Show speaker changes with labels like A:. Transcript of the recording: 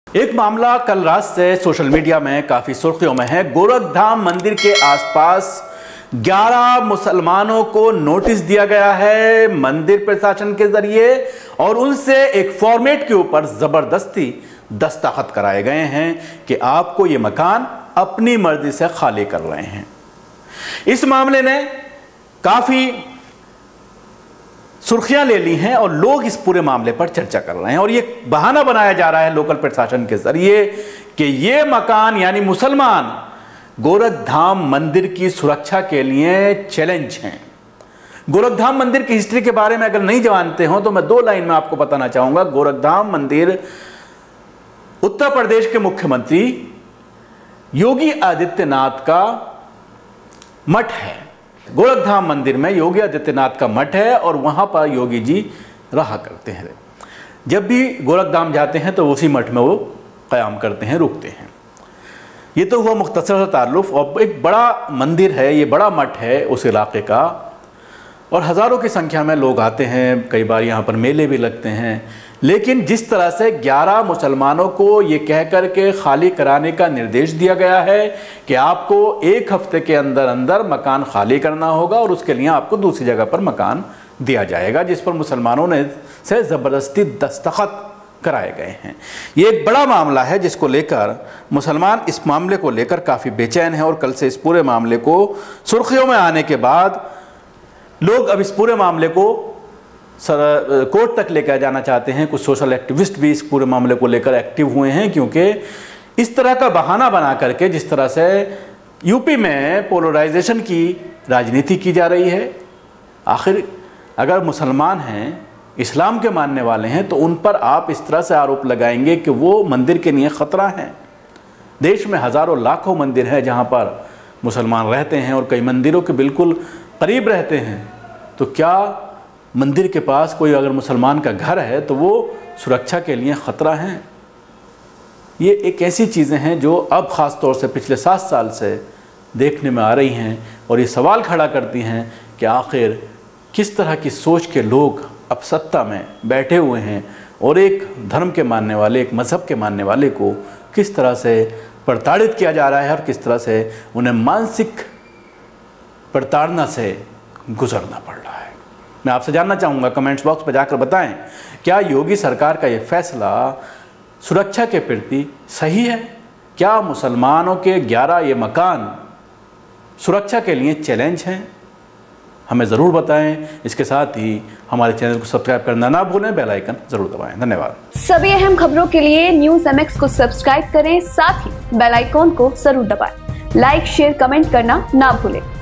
A: एक मामला कल रात से सोशल मीडिया में काफी सुर्खियों में है। गोरखधाम मंदिर के आसपास 11 मुसलमानों को नोटिस दिया गया है मंदिर प्रशासन के जरिए और उनसे एक फॉर्मेट के ऊपर जबरदस्ती दस्तखत कराए गए हैं कि आपको ये मकान अपनी मर्जी से खाली कर रहे हैं। इस मामले ने काफी सुर्खियां ले ली हैं और लोग इस पूरे मामले पर चर्चा कर रहे हैं और ये बहाना बनाया जा रहा है लोकल प्रशासन के जरिए कि ये मकान यानी मुसलमान गोरखधाम मंदिर की सुरक्षा के लिए चैलेंज हैं। गोरखधाम मंदिर की हिस्ट्री के बारे में अगर नहीं जानते हो तो मैं 2 लाइन में आपको बताना चाहूंगा। गोरखधाम मंदिर उत्तर प्रदेश के मुख्यमंत्री योगी आदित्यनाथ का मठ है। गोरखधाम मंदिर में योगी आदित्यनाथ का मठ है और वहां पर योगी जी रहा करते हैं। जब भी गोरखधाम जाते हैं तो उसी मठ में वो क़याम करते हैं, रुकते हैं। ये तो हुआ मुख्तसर ताल्लुफ़। और एक बड़ा मंदिर है, ये बड़ा मठ है उस इलाके का और हज़ारों की संख्या में लोग आते हैं। कई बार यहाँ पर मेले भी लगते हैं। लेकिन जिस तरह से 11 मुसलमानों को ये कह कर के खाली कराने का निर्देश दिया गया है कि आपको 1 हफ्ते के अंदर अंदर मकान खाली करना होगा और उसके लिए आपको दूसरी जगह पर मकान दिया जाएगा, जिस पर मुसलमानों ने से ज़बरदस्ती दस्तखत कराए गए हैं। ये एक बड़ा मामला है जिसको लेकर मुसलमान इस मामले को लेकर काफ़ी बेचैन हैं और कल से इस पूरे मामले को सुर्खियों में आने के बाद लोग अब इस पूरे मामले को कोर्ट तक लेकर जाना चाहते हैं। कुछ सोशल एक्टिविस्ट भी इस पूरे मामले को लेकर एक्टिव हुए हैं, क्योंकि इस तरह का बहाना बना करके जिस तरह से यूपी में पोलराइजेशन की राजनीति की जा रही है, आखिर अगर मुसलमान हैं, इस्लाम के मानने वाले हैं, तो उन पर आप इस तरह से आरोप लगाएंगे कि वो मंदिर के लिए ख़तरा हैं। देश में हज़ारों लाखों मंदिर हैं जहाँ पर मुसलमान रहते हैं और कई मंदिरों के बिल्कुल करीब रहते हैं। तो क्या मंदिर के पास कोई अगर मुसलमान का घर है तो वो सुरक्षा के लिए ख़तरा है? ये एक ऐसी चीज़ें हैं जो अब ख़ास तौर से पिछले 7 साल से देखने में आ रही हैं और ये सवाल खड़ा करती हैं कि आखिर किस तरह की सोच के लोग अब सत्ता में बैठे हुए हैं और एक धर्म के मानने वाले, एक मज़हब के मानने वाले को किस तरह से प्रताड़ित किया जा रहा है और किस तरह से उन्हें मानसिक प्रताड़ना से गुजरना पड़ रहा है। मैं आपसे जानना चाहूँगा, कमेंट्स बॉक्स पर जाकर बताएं, क्या योगी सरकार का ये फैसला सुरक्षा के प्रति सही है? क्या मुसलमानों के 11 ये मकान सुरक्षा के लिए चैलेंज हैं? हमें ज़रूर बताएं। इसके साथ ही हमारे चैनल को सब्सक्राइब करना ना भूलें, बेल आइकन ज़रूर दबाएं। धन्यवाद।
B: सभी अहम खबरों के लिए न्यूज़ MX को सब्सक्राइब करें, साथ ही बेल आइकन को ज़रूर दबाएं। लाइक, शेयर, कमेंट करना ना भूलें।